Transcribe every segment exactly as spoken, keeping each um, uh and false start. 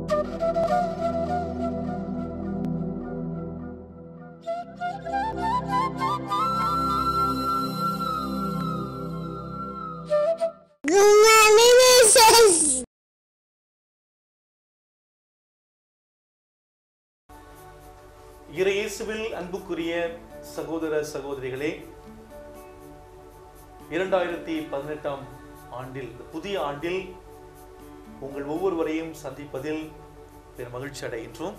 இயேசுவில் அன்புக்குரிய சகோதர சகோதரிகளே, இரண்டாயிரத்தி பதினெட்டாம் ஆண்டில், புதிய ஆண்டில் உங்கள் ஒவ்வொருவரையும் சந்திப்பதில் பெரும் மகிழ்ச்சி அடைகின்றோம்.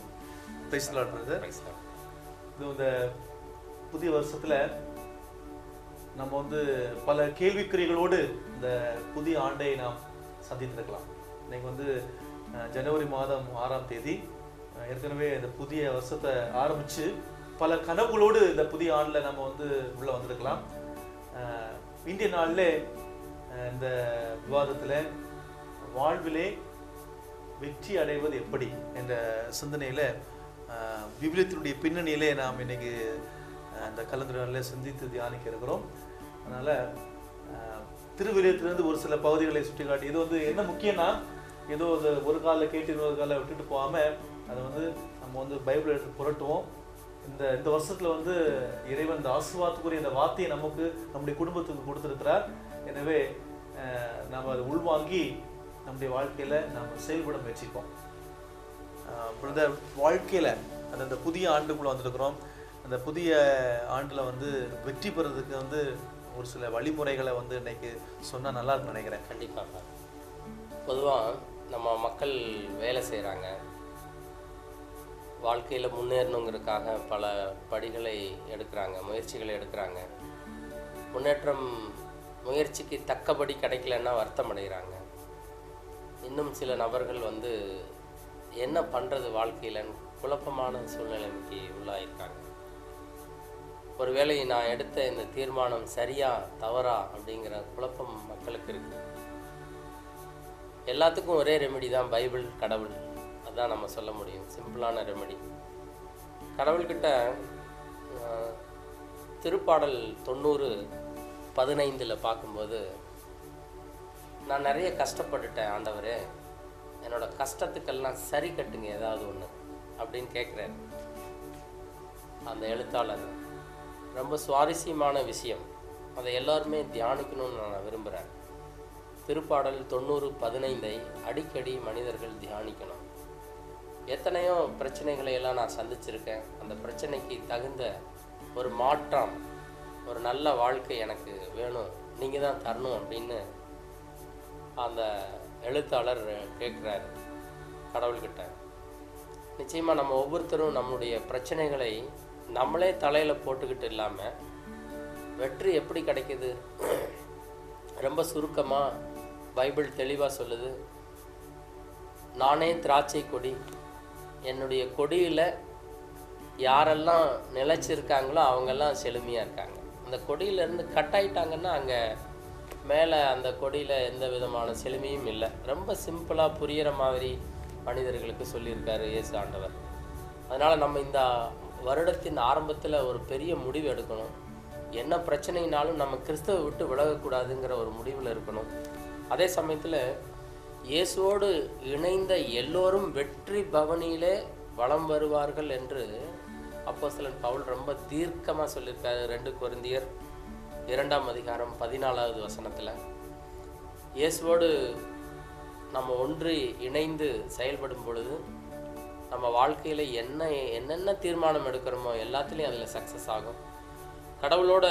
இந்த புதிய வருஷத்துல நம்ம வந்து பல கேள்விக்குறிகளோடு இந்த புதிய ஆண்டை நாம் சந்தித்திருக்கலாம். இன்னைக்கு வந்து ஜனவரி மாதம் ஆறாம் தேதி. ஏற்கனவே இந்த புதிய வருஷத்தை ஆரம்பிச்சு பல கனவுகளோடு இந்த புதிய ஆண்டில் நம்ம வந்து உள்ள வந்திருக்கலாம். இந்திய நாளில் இந்த விவாதத்தில் வாழ்விலே வெற்றி அடைவது எப்படி என்ற சிந்தனையில் விவிலியத்தினுடைய பின்னணியிலே நாம் இன்னைக்கு இந்த கலந்துரையாடலில் சிந்தித்து தியானிக்க இருக்கிறோம். அதனால் திருவிலியத்திலிருந்து ஒரு சில பகுதிகளை சுட்டி காட்டி, இது வந்து என்ன முக்கியம்னா, ஏதோ அது ஒரு காலில் கேட்டு இன்னொரு காலில் விட்டுட்டு போகாமல் அதை வந்து நம்ம வந்து பைபிள் எடுத்து புரட்டுவோம். இந்த இந்த வருஷத்தில் வந்து இறைவன் இந்த ஆசீர்வாதத்துக்குரிய இந்த வார்த்தையை நமக்கு நம்முடைய குடும்பத்துக்கு கொடுத்துருக்கிறார். எனவே நாம் அதை உள்வாங்கி நம்முடைய வாழ்க்கையில் நாம் செயல்பட முயற்சிப்போம். இந்த வாழ்க்கையில் அந்த அந்த புதிய ஆண்டுக்குள்ளே வந்திருக்கிறோம். அந்த புதிய ஆண்டில் வந்து வெற்றி பெறதுக்கு வந்து ஒரு சில வழிமுறைகளை வந்து இன்னைக்கு சொன்னால் நல்லா இருக்குன்னு நினைக்கிறேன். கண்டிப்பாக. பொதுவாக நம்ம மக்கள் வேலை செய்கிறாங்க, வாழ்க்கையில் முன்னேறணுங்கிறதுக்காக பல படிகளை எடுக்கிறாங்க, முயற்சிகளை எடுக்கிறாங்க. முன்னேற்றம் முயற்சிக்கு தக்கபடி கிடைக்கலன்னா வருத்தம் அடைகிறாங்க. இன்னும் சில நபர்கள் வந்து என்ன பண்ணுறது வாழ்க்கையிலன்னு குழப்பமான சூழ்நிலைக்கு உள்ளாயிருக்காங்க. ஒருவேளை நான் எடுத்த இந்த தீர்மானம் சரியா தவறா அப்படிங்கிற குழப்பம் மக்களுக்கு இருக்குது. எல்லாத்துக்கும் ஒரே ரெமெடி தான் பைபிள், கடவுள். அதுதான் நம்ம சொல்ல முடியும், சிம்பிளான ரெமெடி. கடவுள்கிட்ட திருப்பாடல் தொண்ணூறு பதினைந்தில் பார்க்கும்போது, நான் நிறைய கஷ்டப்பட்டுட்டேன் ஆண்டவரே, என்னோட கஷ்டத்துக்கெல்லாம் சரி கட்டுங்க ஏதாவது ஒன்று அப்படின்னு கேட்குறாரு அந்த எழுத்தாளர். ரொம்ப சுவாரஸ்யமான விஷயம், அதை எல்லாருமே தியானிக்கணும்னு நான் விரும்புகிறேன். திருப்பாடல் தொண்ணூறு பதினைந்தை அடிக்கடி மனிதர்கள் தியானிக்கணும். எத்தனையோ பிரச்சனைகளை எல்லாம் நான் சந்திச்சிருக்கேன். அந்த பிரச்சனைக்கு தகுந்த ஒரு மாற்றம், ஒரு நல்ல வாழ்க்கை எனக்கு வேணும், நீங்கள் தான் தரணும் அப்படின்னு அந்த எழுத்தாளர் கேட்குறாரு கடவுள்கிட்ட. நிச்சயமாக நம்ம ஒவ்வொருத்தரும் நம்முடைய பிரச்சனைகளை நம்மளே தலையில் போட்டுக்கிட்டு இல்லாமல் வெற்றி எப்படி கிடைக்கிது? ரொம்ப சுருக்கமாக பைபிள் தெளிவாக சொல்லுது, நானே திராட்சை கொடி, என்னுடைய கொடியில் யாரெல்லாம் நிலைச்சிருக்காங்களோ அவங்கெல்லாம் செழுமையாக இருக்காங்க. அந்த கொடியிலேருந்து கட் ஆகிட்டாங்கன்னா அங்கே மேலே அந்த கொடியில் எந்த விதமான செழுமையும் இல்லை. ரொம்ப சிம்பிளாக புரிகிற மாதிரி மனிதர்களுக்கு சொல்லியிருக்காரு இயேசு ஆண்டவர். அதனால் நம்ம இந்த வருடத்தின் ஆரம்பத்தில் ஒரு பெரிய முடிவு எடுக்கணும். என்ன பிரச்சனைனாலும் நம்ம கிறிஸ்துவை விட்டு விலகக்கூடாதுங்கிற ஒரு முடிவில் இருக்கணும். அதே சமயத்தில் இயேசுவோடு இணைந்த எல்லோரும் வெற்றி பவனியிலே வலம் வருவார்கள் என்று அப்போஸ்தலன் பவுல் ரொம்ப தீர்க்கமாக சொல்லியிருக்காரு. ரெண்டு கொரிந்தியர் இரண்டாம் அதிகாரம் பதினாலாவது வசனத்தில். இயேசுவோடு நம்ம ஒன்று இணைந்து செயல்படும் பொழுது நம்ம வாழ்க்கையில் என்ன என்னென்ன தீர்மானம் எடுக்கிறோமோ எல்லாத்துலேயும் அதில் சக்ஸஸ் ஆகும். கடவுளோட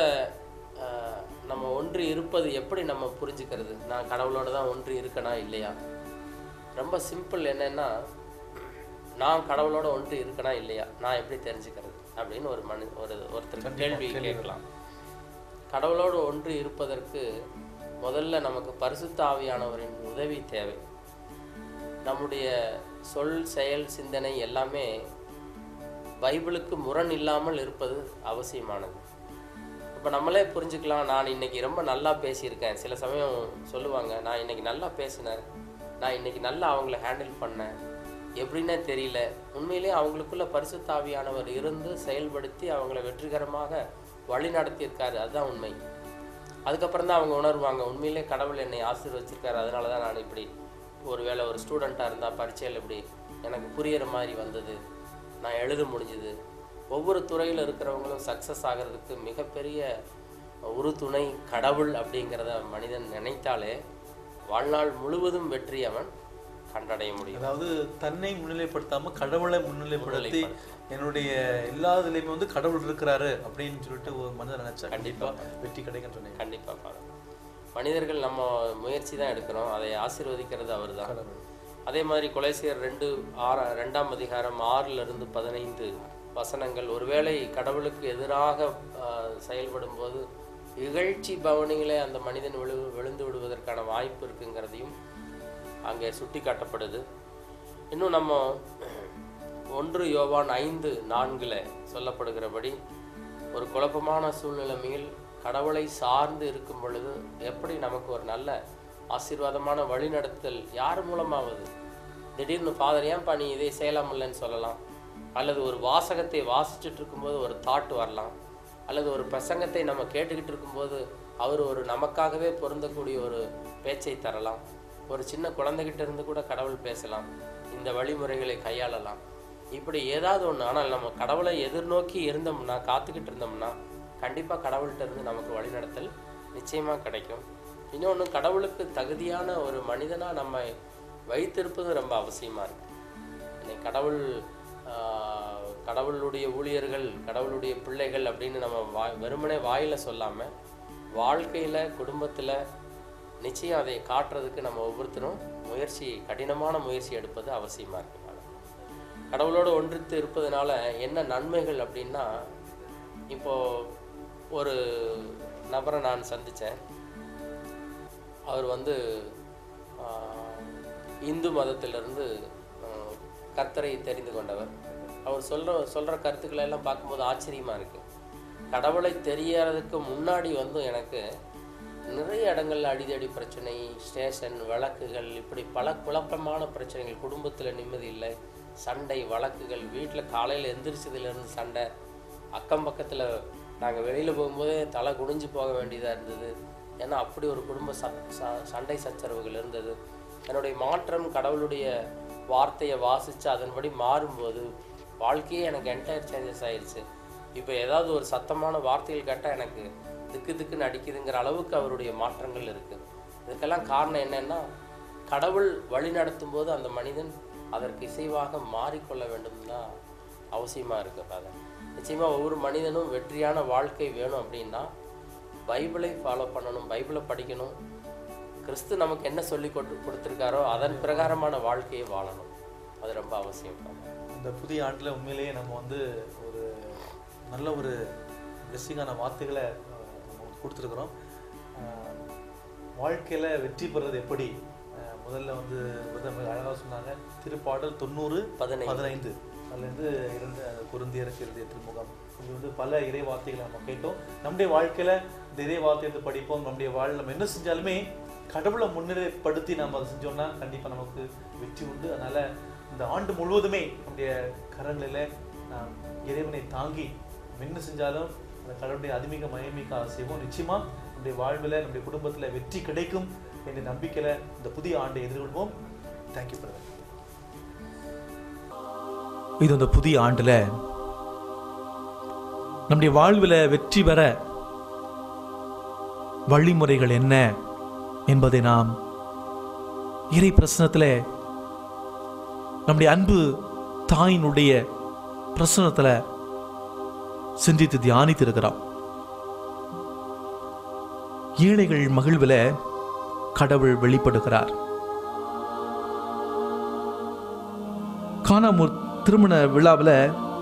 நம்ம ஒன்று இருப்பது எப்படி நம்ம புரிஞ்சுக்கிறது? நான் கடவுளோட தான் ஒன்று இருக்கனா இல்லையா? ரொம்ப சிம்பிள். என்னென்னா, நான் கடவுளோட ஒன்று இருக்கனா இல்லையா நான் எப்படி தெரிஞ்சுக்கிறது அப்படின்னு ஒரு மனு ஒரு ஒருத்தருக்கு கேள்வி கேட்கலாம். கடவுளோடு ஒன்று இருப்பதற்கு முதல்ல நமக்கு பரிசுத்த ஆவியானவரின் உதவி தேவை. நம்முடைய சொல், செயல், சிந்தனை எல்லாமே பைபிளுக்கு முரண் இல்லாமல் இருப்பது அவசியமானது. இப்போ நம்மளே புரிஞ்சுக்கலாம், நான் இன்றைக்கி ரொம்ப நல்லா பேசியிருக்கேன். சில சமயம் சொல்லுவாங்க, நான் இன்றைக்கி நல்லா பேசினேன், நான் இன்றைக்கி நல்லா அவங்கள ஹேண்டில் பண்ணேன், எப்படின்னே தெரியல. உண்மையிலே அவங்களுக்குள்ள பரிசுத்த ஆவியானவர் இருந்து செயல்படுத்தி அவங்கள வெற்றிகரமாக வழி நடத்தியிருக்காரு. அதுதான் உண்மை. அதுக்கப்புறம் தான் அவங்க உணர்வாங்க, உண்மையிலே கடவுள் என்னை ஆசீர்வச்சிருக்காரு, அதனால தான் நான் இப்படி ஒருவேளை ஒரு ஸ்டூடெண்ட்டாக இருந்தால் பரீட்சையில் இப்படி எனக்கு புரியிற மாதிரி வந்தது, நான் எழுத முடிஞ்சுது. ஒவ்வொரு துறையில் இருக்கிறவங்களும் சக்ஸஸ் ஆகிறதுக்கு மிகப்பெரிய ஒரு துணை கடவுள் அப்படிங்கிறத மனிதன் நினைத்தாலே வாழ்நாள் முழுவதும் வெற்றி அவன் கண்டடைய முடியும். அதாவது தன்னை முன்னிலைப்படுத்தாமல் கடவுளை முன்னிலைப்படுத்தி என்னுடைய எல்லா இதுலேயுமே வந்து கடவுள் இருக்கிறாரு அப்படின்னு சொல்லிட்டு ஒரு மனிதன் நினைச்சா கண்டிப்பாக வெற்றி கிடைக்கும் சொன்னீங்க. கண்டிப்பாக மனிதர்கள் நம்ம முயற்சி தான் எடுக்கிறோம், அதை ஆசீர்வதிக்கிறது அவர் தான். அதே மாதிரி கொலைசியர் ரெண்டு ஆறு ரெண்டாம் அதிகாரம் ஆறிலிருந்து பதினைந்து வசனங்கள், ஒருவேளை கடவுளுக்கு எதிராக செயல்படும் போது இகழ்ச்சி பவனிகளே அந்த மனிதன் விழு விழுந்து விடுவதற்கான வாய்ப்பு இருக்குங்கிறதையும் அங்கே சுட்டி காட்டப்படுது. இன்னும் நம்ம ஒன்று யோவான் ஐந்து நான்கில் சொல்லப்படுகிறபடி ஒரு குழப்பமான சூழ்நிலைமையில் கடவுளை சார்ந்து இருக்கும் பொழுது எப்படி நமக்கு ஒரு நல்ல ஆசீர்வாதமான வழிநடத்தல் யார் மூலமாவது, திடீர்னு ஃபாதர் ஏன்பா நீ இதை செய்யலாமில்லன்னு சொல்லலாம், அல்லது ஒரு வாசகத்தை வாசிச்சுட்டு இருக்கும்போது ஒரு தாட் வரலாம், அல்லது ஒரு பிரசங்கத்தை நம்ம கேட்டுக்கிட்டு இருக்கும்போது அவர் ஒரு நமக்காகவே பொருந்தக்கூடிய ஒரு பேச்சை தரலாம், ஒரு சின்ன குழந்தைகிட்ட இருந்து கூட கடவுள் பேசலாம், இந்த வழிமுறைகளை கையாளலாம், இப்படி ஏதாவது ஒன்று. ஆனால் நம்ம கடவுளை எதிர்நோக்கி இருந்தோம்னா, காத்துக்கிட்டு இருந்தோம்னா கண்டிப்பாக கடவுள்கிட்ட இருந்து நமக்கு வழிநடத்தல் நிச்சயமாக கிடைக்கும். இன்னொன்று, கடவுளுக்கு தகுதியான ஒரு மனிதனாக நம்ம வைத்திருப்பது ரொம்ப அவசியமாக இருக்குது. இன்னைக்கு கடவுள் கடவுளுடைய ஊழியர்கள், கடவுளுடைய பிள்ளைகள் அப்படின்னு நம்ம வாய் வெறுமனே வாயில் சொல்லாமல் வாழ்க்கையில் குடும்பத்தில் நிச்சயம் அதை காட்டுறதுக்கு நம்ம ஒவ்வொருத்தரும் முயற்சி, கடினமான முயற்சி எடுப்பது அவசியமாக இருக்குது. கடவுளோடு ஒன்றித்து இருப்பதனால என்ன நன்மைகள் அப்படின்னா, இப்போது ஒரு நபரை நான் சந்தித்தேன். அவர் வந்து இந்து மதத்திலிருந்து கர்த்தரை தெரிந்து கொண்டவர். அவர் சொல்கிற சொல்கிற கருத்துக்களை எல்லாம் பார்க்கும்போது ஆச்சரியமாக இருக்குது. கடவுளை தெரியாததுக்கு முன்னாடி வந்து எனக்கு நிறைய இடங்களில் அடிதடி பிரச்சனை, ஸ்டேஷன் வழக்குகள், இப்படி பல குழப்பமான பிரச்சனைகள், குடும்பத்தில் நிம்மதி இல்லை, சண்டை வழக்குகள், வீட்டில் காலையில் எந்திரிச்சதுலேருந்து சண்டை, அக்கம் பக்கத்தில் நாங்கள் வெளியில் போகும்போதே தலை குனிஞ்சு போக வேண்டியதாக இருந்தது. ஏன்னா அப்படி ஒரு குடும்ப ச சண்டை சச்சரவுகள் இருந்தது. என்னுடைய மாற்றம் கடவுளுடைய வார்த்தையை வாசித்து அதன்படி மாறும்போது வாழ்க்கையே எனக்கு என்டையர் சேஞ்சஸ் ஆயிடுச்சு. இப்போ ஏதாவது ஒரு சத்தமான வார்த்தைகள் கேட்டால் எனக்கு திக்கு திக்குன்னு அடிக்குதுங்கிற அளவுக்கு அவருடைய மாற்றங்கள் இருக்குது. இதுக்கெல்லாம் காரணம் என்னென்னா, கடவுள் வழி நடத்தும் போது அந்த மனிதன் அதற்கு இசைவாக மாறிக்கொள்ள வேண்டும் தான் அவசியமாக இருக்குது. அதை நிச்சயமாக ஒவ்வொரு மனிதனும் வெற்றியான வாழ்க்கை வேணும் அப்படின்னா பைபிளை ஃபாலோ பண்ணணும், பைபிளை படிக்கணும், கிறிஸ்து நமக்கு என்ன சொல்லி கொடு கொடுத்துருக்காரோ அதன் பிரகாரமான வாழ்க்கையை வாழணும். அது ரொம்ப அவசியம். இந்த புதிய ஆண்டில் உண்மையிலேயே நம்ம வந்து ஒரு நல்ல ஒரு பிளெஸ்ஸிங்கான வார்த்தைகளை நம்ம கொடுத்துருக்குறோம். வாழ்க்கையில் வெற்றி பெறுறது எப்படி, முதல்ல வந்து அழகாக சொன்னாங்க. திருப்பாடல் தொண்ணூறு பதினைந்து அதுலேருந்து இருந்த குருந்தியருக்கு எழுதிய திருமுகம், இது வந்து பல இறை வார்த்தைகளை நம்ம கேட்டோம். நம்முடைய வாழ்க்கையில் இந்த இறை வார்த்தையை படிப்போம். நம்முடைய வாழ்க்கை நம்ம என்ன செஞ்சாலுமே கடவுளை முன்னிலைப்படுத்தி நம்ம அதை செஞ்சோம்னா கண்டிப்பாக நமக்கு வெற்றி உண்டு. அதனால் இந்த ஆண்டு முழுவதுமே நம்முடைய கரங்களில் நாம் இறைவனை தாங்கி என்ன செஞ்சாலும் அந்த கடவுளுடைய அதிமிக மயமிக்க செய்வோம். நிச்சயமாக நம்முடைய வாழ்வில் நம்முடைய குடும்பத்தில் வெற்றி கிடைக்கும் என்ற நம்பிக்கையில் இந்த புதிய ஆண்டை எதிர்கொள்வோம். Thank you brother. இது இந்த புதிய ஆண்டில் நம்முடைய வாழ்வில் வெற்றி பெற வழிமுறைகள் என்ன என்பதை நாம் இறை பிரசனத்தில் நம்முடைய அன்பு தாயினுடைய பிரசனத்தில் சிந்தித்து தியானித்து இருக்கிறோம். ஏழைகள் மகிழ்வில் கடவுள் வெளிப்படுகிறார். கானாமூர் திருமண விழாவில்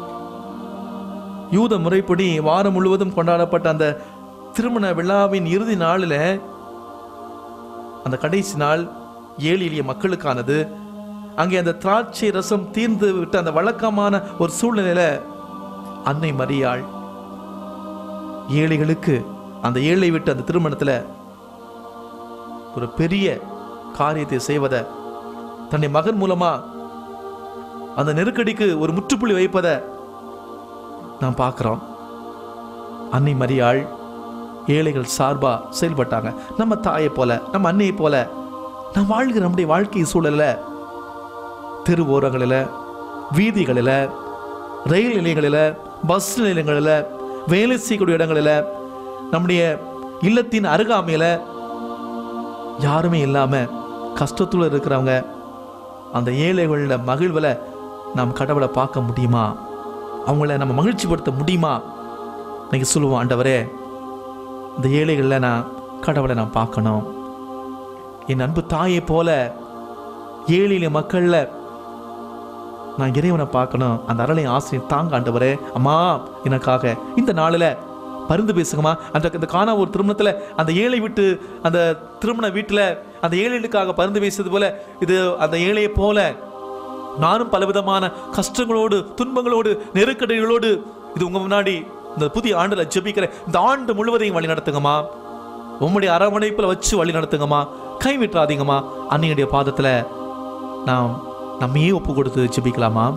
யூத முறைப்படி வாரம் முழுவதும் கொண்டாடப்பட்ட அந்த திருமண விழாவின் இறுதி நாளில், அந்த கடைசி நாள் ஏழை எளிய மக்களுக்கானது. அங்கே அந்த திராட்சை ரசம் தீர்ந்து விட்ட அந்த வழக்கமான ஒரு சூழ்நிலையில அன்னை மரியாள் ஏழைகளுக்கு அந்த ஏழை விட்டு அந்த திருமணத்தில் ஒரு பெரிய காரியத்தை செய்வதை, தன்னுடைய மகன் மூலமா அந்த நெருக்கடிக்கு ஒரு முற்றுப்புள்ளி வைப்பதை நாம் பார்க்கிறோம். அன்னை மரியாள் ஏழைகள் சார்பா செயல்பட்டாங்க. நம்ம தாயை போல, நம்ம அன்னையை போல நாம் வாழ்கிற நம்முடைய வாழ்க்கை சூழல்ல, தெரு ஓரங்களில், வீதிகளில், ரயில் நிலையங்களில், பஸ் நிலையங்களில், வேலை செய்யக்கூடிய இடங்களில், நம்முடைய இல்லத்தின் அருகாமையில் யாருமே இல்லாமல் கஷ்டத்தில் இருக்கிறவங்க, அந்த ஏழைகளோட மகிழ்வில் நாம் கடவுளை பார்க்க முடியுமா? அவங்கள நம்ம மகிழ்ச்சிப்படுத்த முடியுமா? இன்னைக்கு சொல்லுவோம், ஆண்டவரே இந்த ஏழைகளில் நான் கடவுளை நான் பார்க்கணும். என் அன்பு தாயை போல ஏழையில மக்களில் நான் இறைவனை பார்க்கணும். அந்த அருளை ஆசிரியர் தாங்க ஆண்டவரே. அம்மா எனக்காக இந்த நாளில் பரிந்து பேசுங்கம்மா. அந்த இந்த காணா ஒரு திருமணத்தில் அந்த ஏழை வீட்டு அந்த திருமண வீட்டில் அந்த ஏழைகளுக்காக பரிந்து பேசுறது போல, இது அந்த ஏழையை போல நானும் பலவிதமான கஷ்டங்களோடு, துன்பங்களோடு, நெருக்கடிகளோடு இது உங்க முன்னாடி இந்த புதிய ஆண்டுல ஜெபிக்கிறேன். இந்த ஆண்டு முழுவதையும் வழி நடத்துங்கம்மா. உம்முடைய அரவணைப்புல வச்சு வழி நடத்துங்கம்மா. கைவிட்டுறாதீங்கம்மா. அன்னையுடைய பாதத்துல நாம் நம்மையே ஒப்பு கொடுத்து ஜெபிக்கலாமா?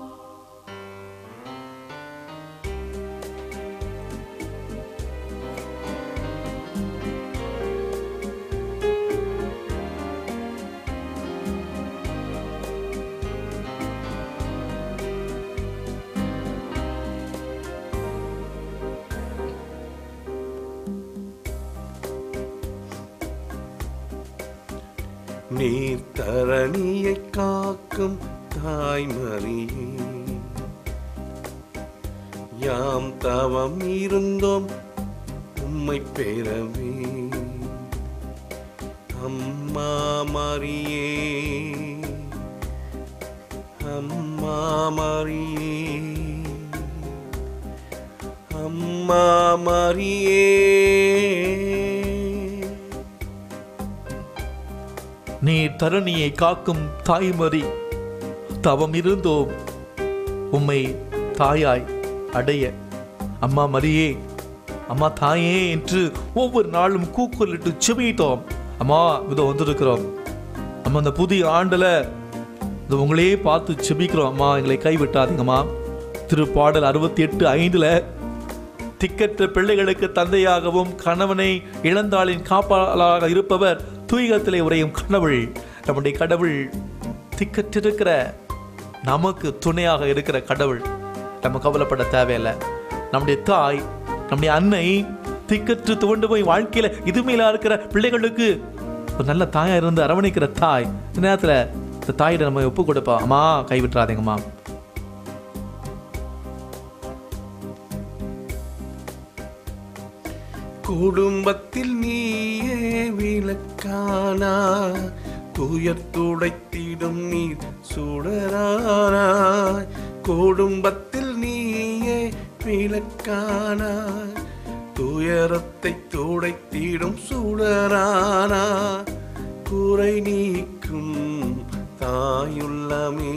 நீர் தரணியை காக்கும் தாய்மரியே, யாம் தவம் இருந்தோம் உம்மை பெறவே. அம்மா மரியே, அம்மா மரியே, அம்மா மரியே. நீ தரணியை காக்கும் தாய்மறி, தவம் இருந்தோம் உம்மை தாயாய் அடைய. அம்மா மரியே, அம்மா தாயே என்று ஒவ்வொரு நாளும் கூக்குரலிட்டு செபித்தோம். அம்மா இதோ வந்திருக்கிறோம். அம்மா இந்த புதிய ஆண்டுல இது உங்களையே பார்த்து செபிக்கிறோம். அம்மா எங்களை கைவிட்டாதீங்கம்மா. திருப்பாடல் அறுபத்தி எட்டு ஐந்துல திக்கற்ற பிள்ளைகளுக்கு தந்தையாகவும் கணவனை இழந்தாளின் காப்பாளராக இருப்பவர் தூயகத்திலே உரையும் கடவுள். நம்முடைய கடவுள் திக்கற்றிருக்கிற நமக்கு துணையாக இருக்கிற கடவுள். நம்ம கவலைப்பட தேவையில்லை. நம்முடைய தாய், நம்முடைய அன்னை திக்கற்று துவண்டு போய் வாழ்க்கையில இதுமையில இருக்கிற பிள்ளைகளுக்கு ஒரு நல்ல தாயா இருந்து அரவணைக்கிற தாய். இந்த நேரத்துல இந்த தாயிட நம்ம ஒப்பு கொடுப்பா. அம்மா கைவிட்டுறாதீங்கம்மா. குடும்பத்தில் நீயே விளக்கானா, துயர் துடைத்திடும் நீர் சுடரானாய். குடும்பத்தில் நீயே விளக்கானா, துயரத்தை துடைத்திடும் சுடரானா. குறை நீக்கும் தாயுள்ளமே,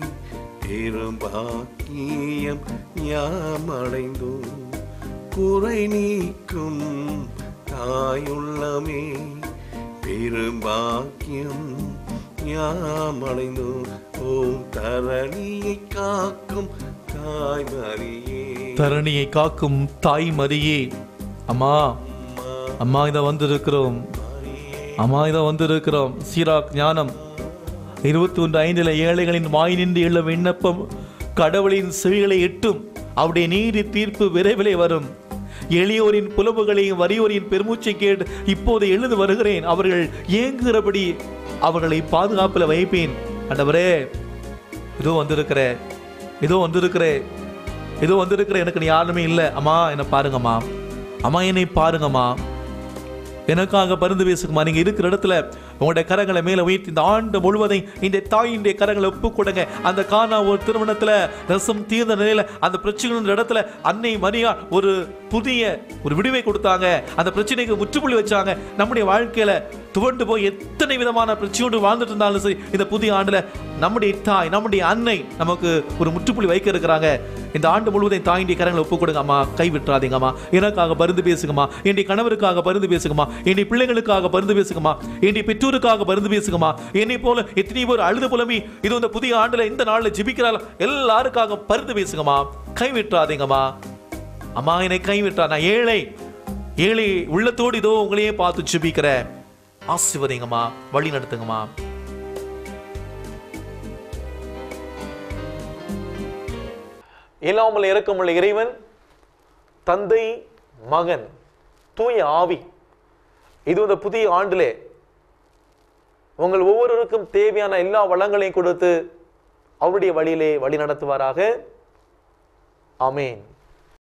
பெரும்பாக்கியம் யாமடைந்தோம். குறை நீக்கும் தாயுள்ளமே, பெரும்பாக்கியம் யாமடைந்தோம். ஓம் தரணியை காக்கும் தாய்மரியே, தரணியை காக்கும் தாய்மரியே. அம்மா அம்மா இதை வந்திருக்கிறோம். அம்மா இதை வந்திருக்கிறோம். சீராக் ஞானம் இருபத்தி ஒன்று ஐந்துல ஏழைகளின் வாய் நின்று எழு விண்ணப்பம் கடவுளின் செவிகளை எட்டும். அவருடைய நீதி தீர்ப்பு விரைவிலே வரும். எளியோரின் புலவுகளையும் வறியோரின் பெருமூச்சை கேட்டு இப்போது எழுந்து வருகிறேன். அவர்கள் ஏங்குகிறபடி அவர்களை பாதுகாப்பில் வைப்பேன். ஆண்டவரே இதோ வந்திருக்கிற இதோ வந்திருக்கிற இதோ வந்திருக்கிற எனக்கு நீ யாருமே இல்லை. அம்மா என்னை பாருங்கம்மா. அம்மா என்னை பாருங்கம்மா. எனக்காக பரிந்து பேசுங்கம்மா. நீங்க இருக்கிற இடத்துல உங்களுடைய கரங்களை மேல உயர்த்தி இந்த ஆண்டு முழுவதையும் இந்த தாயினுடைய கரங்களை ஒப்பு கொடுங்க. அந்த காணா ஒரு திருமணத்துல ரசம் தீர்ந்த நிலையில அந்த பிரச்சனை இடத்துல அன்னை மரியா ஒரு புதிய ஒரு விடுவை கொடுத்தாங்க. அந்த பிரச்சனைக்கு முற்றுப்புள்ளி வச்சாங்க. நம்முடைய வாழ்க்கையில துவண்டு போய் எத்தனை விதமான பிரச்சனையோடு வாழ்ந்துட்டு இருந்தாலும் சரி, இந்த புதிய ஆண்டுல நம்முடைய தாய், நம்முடைய அன்னை நமக்கு ஒரு முற்றுப்புள்ளி வைக்க இருக்கிறாங்க. இந்த ஆண்டு முழுவதும் தாயினுடைய கரங்களை ஒப்பு கொடுங்க. அம்மா கைவிட்டுறாதீங்கம்மா. எனக்காக பரிந்து பேசுங்கம்மா. என்னுடைய கணவருக்காக பரிந்து பேசுங்கம்மா. என்னுடைய பிள்ளைகளுக்காக பரிந்து பேசுங்கம்மா. என்னுடைய பெற்றோருக்காக பரிந்து பேசுங்கம்மா. என்னை போல எத்தனை பேர் அழுது புலம்பி இது இந்த புதிய ஆண்டுல இந்த நாள்ல ஜெபிக்கிறாள் எல்லாருக்காக பரிந்து பேசுங்கம்மா. கைவிட்டுறாதீங்கம்மா. அம்மா என்னை கைவிட்டா. நான் ஏழை ஏழை உள்ளத்தோடு இதோ உங்களையே பார்த்து ஜெபிக்கிறேன். ஆசீர்வதிங்கம்மா, வழி நடத்துங்கம்மா. இல்லாமல் இரக்கமுள்ள இறைவன், தந்தை, மகன், தூய ஆவி, இது இந்த புதிய ஆண்டிலே உங்கள் ஒவ்வொருவருக்கும் தேவையான எல்லா வளங்களையும் கொடுத்து அவருடைய வழியிலே வழி நடத்துவாராக. ஆமேன்.